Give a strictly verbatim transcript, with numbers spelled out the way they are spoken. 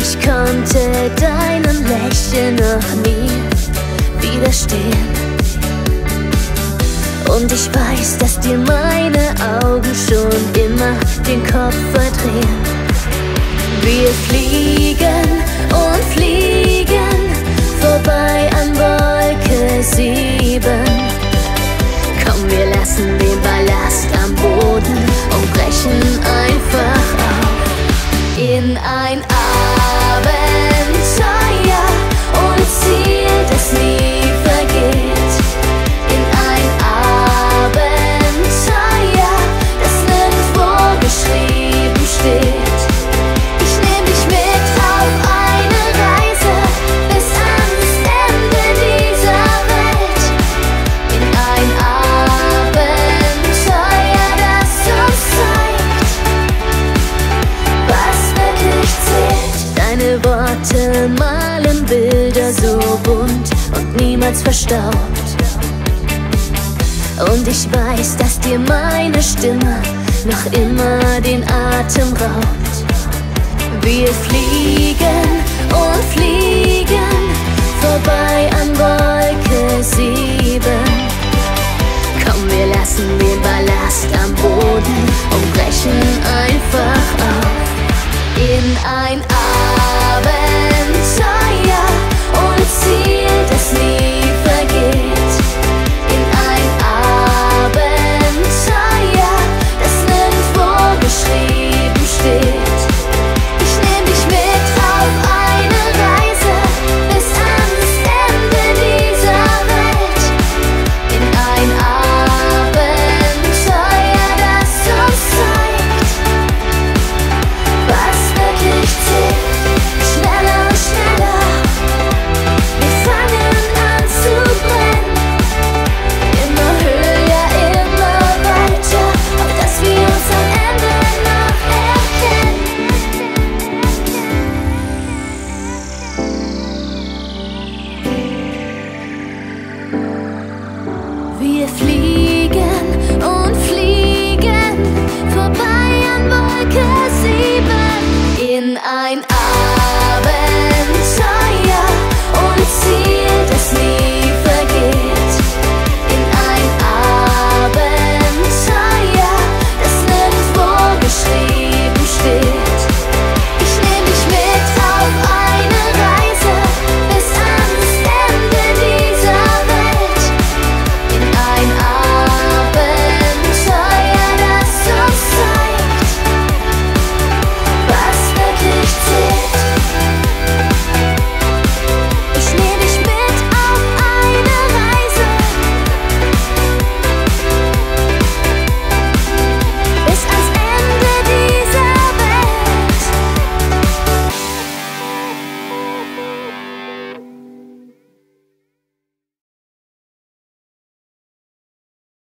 Ich konnte deinem Lächeln noch nie widerstehen. Und ich weiß, dass dir meine Augen schon immer den Kopf verdrehen. Wir fliegen und fliegen vorbei an Wolke sieben. Komm, wir lassen den Ballast am Boden und brechen einfach auf in ein Abenteuer ohne Ziel, das nie vergeht. In ein Abenteuer, das nirgendwo geschrieben steht. Ich nehm dich mit auf eine Reise bis ans Ende dieser Welt. In ein Abenteuer, das uns zeigt, was wirklich zählt. Deine Worte malen Bilder so bunt und niemals verstaubt. Und ich weiß, dass dir meine Stimme noch immer den Atem raubt. Wir fliegen und fliegen vorbei an Wolke sieben. Komm, wir lassen den Ballast am Boden und brechen einfach auf in ein Abenteuer ohne Ziel, das nie vergeht. In ein Abenteuer, das nirgendwo geschrieben steht. Ich nehm dich mit auf eine Reise bis ans Ende dieser Welt. In ein Abenteuer, das uns zeigt, was wirklich zählt. Schneller und schneller, wir fangen an zu brennen. Immer höher, immer weiter, auf dass wir uns am Ende noch erkennen. Wir fliegen und fliegen vorbei an Wolken